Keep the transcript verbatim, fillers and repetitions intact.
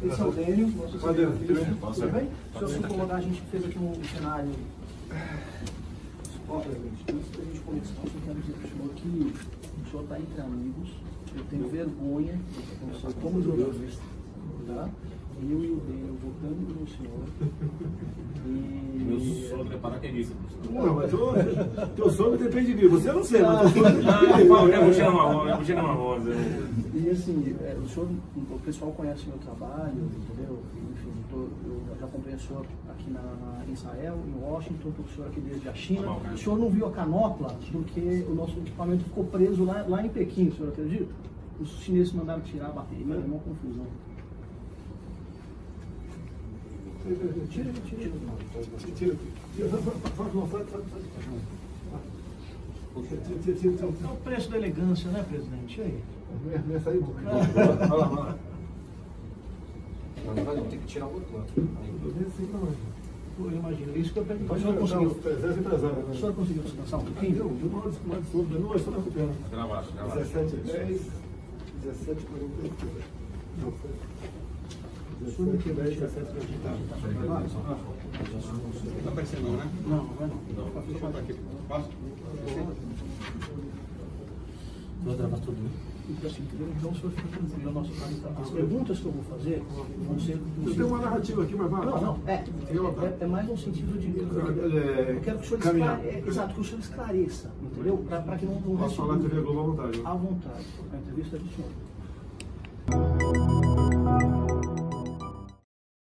Esse é o Dênio, nosso Valeu, secretário. tudo Tudo bem? Se eu se incomodar, a gente fez aqui um cenário. Olha, gente, antes da gente começar, eu quero dizer para o senhor que o senhor está entre amigos. Eu tenho vergonha do senhor como jornalista, tá? Eu e o Dênio votando no senhor. E... Meu sogro é paraquedista. Não, mas o teu sogro depende de mim. Você eu não sei, mas Ah, é buchando uma rosa, é buchando uma rosa. E assim, é, o senhor, o pessoal conhece o meu trabalho, entendeu? Enfim, tô, eu já acompanho o senhor aqui na, na, em Israel, em Washington, estou com o senhor aqui desde a China. O senhor não viu a canopla porque o nosso equipamento ficou preso lá, lá em Pequim, o senhor acredita? Os chineses mandaram tirar a bateria, é uma confusão. Tira, tira, tira, tira. Faz uma foto, faz É o preço da elegância, né, presidente? E aí? Nessa aí, vai lá, vai lá. Não, não, tem que tirar o outro lado. Eu imagino, isso que eu pergunto. O senhor conseguiu? O senhor conseguiu descansar um pouquinho? Eu não mais sobre, não, eu só recupero. Grava, grava. dezessete, dez, dezessete, quarenta e oito. Não, foi. dezessete, dez, dezessete, quarenta e oito. Não tá aparecendo não, né? Não, não vai não. Não, deixa eu botar aqui. Passa. Vou gravar tudo. Então, assim, então, o senhor fica tranquilo. Nosso trabalho. As perguntas que eu vou fazer vão ser. Eu tenho uma narrativa aqui, mas vai. Não, não, é. É, é mais no sentido de. Eu quero que o senhor esclareça. Exato, que o senhor esclareça, entendeu? Para que não. Posso falar na T V Globo à vontade. À vontade. A entrevista é do senhor.